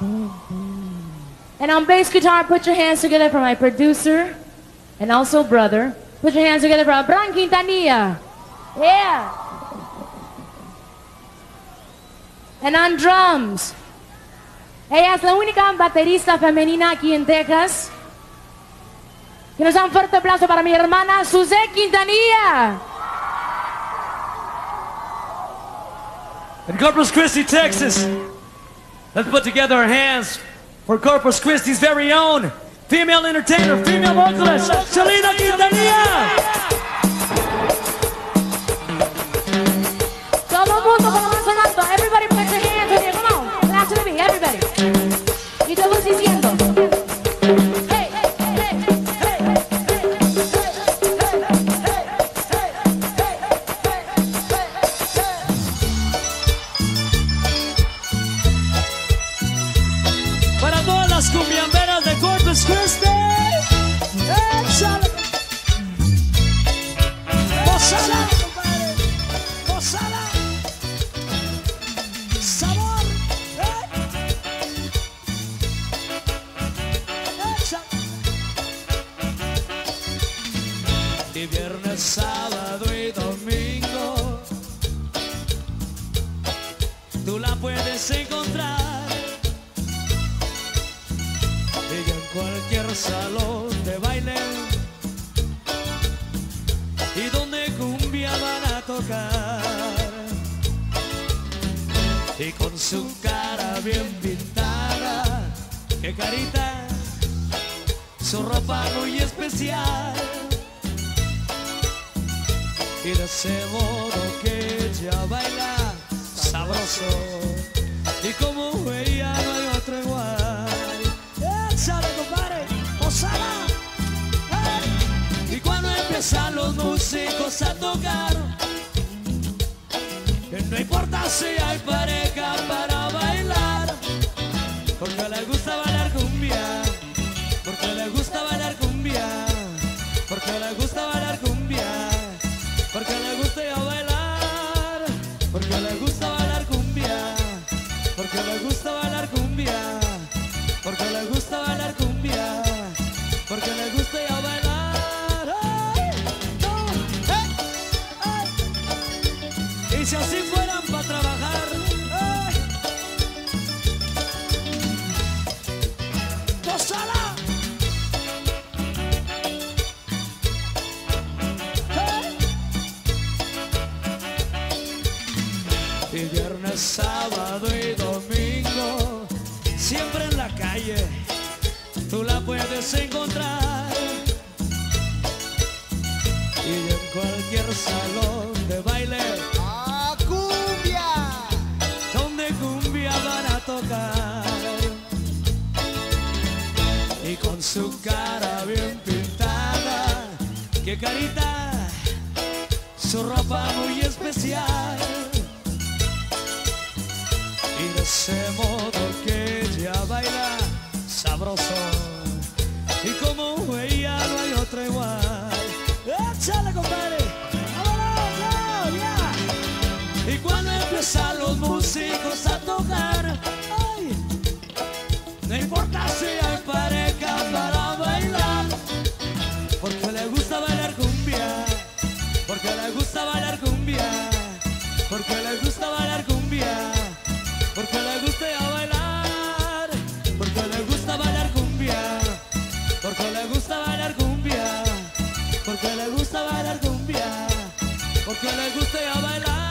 And on bass guitar, put your hands together for my producer and also brother. Put your hands together for Abraham Quintanilla. Yeah. And on drums, ella es la única baterista femenina aquí en Texas. Que nos da un fuerte aplauso para mi hermana Suzette Quintanilla. In Corpus Christi, Texas, let's put together our hands for Corpus Christi's very own female entertainer, female vocalist, Shalina Quintanilla. Todo el mundo con la mano sonando. Everybody put your hands in here. Come on. Clap to the beat. Everybody. Y todos diciendo. Hey, hey, hey, hey, Para todas las cumbiamberas de Corpus Christi, échale. Gózala, compadre. Gózala. Sabor. Échale. Y viernes, sábado y domingo tú la puedes encontrar. Ella en cualquier salón de baile y donde cumbia van a tocar. Y con su cara bien pintada, qué carita, su ropa muy especial. Y de ese modo que ella baila sabroso, y como ella no hay otro igual. Échale, compadre, gózala. Y cuando empiezan los músicos a tocar, que no importa si hay pareja para bailar, porque le gusta bailar cumbia, porque le gusta bailar cumbia, porque le gusta bailar cumbia, porque le gusta ya bailar, porque le gusta bailar cumbia, porque le gusta bailar cumbia, porque le gusta bailar cumbia, porque le gusta ya bailar. Y si así fueran para trabajar, ¡gózala! Y viernes, sábado y domingo, siempre en la calle tú la puedes encontrar. Y en cualquier salón de baile, ¡ah, cumbia! donde cumbia van a tocar. Y con su cara bien pintada, qué carita, su ropa muy especial. Y de ese modo que ella baila sabroso, y como ella no hay otra igual. ¡Échale, compadre! ¡Vámonos! ¡Ya! Y cuando empiezan los músicos a tocar, ¡ay! No importa si hay pareja para bailar, porque le gusta bailar cumbia, porque le gusta bailar cumbia, porque le gusta bailar cumbia, porque le gusta ya bailar, porque le gusta bailar cumbia, porque le gusta bailar cumbia, porque le gusta bailar cumbia, porque le gusta ya bailar.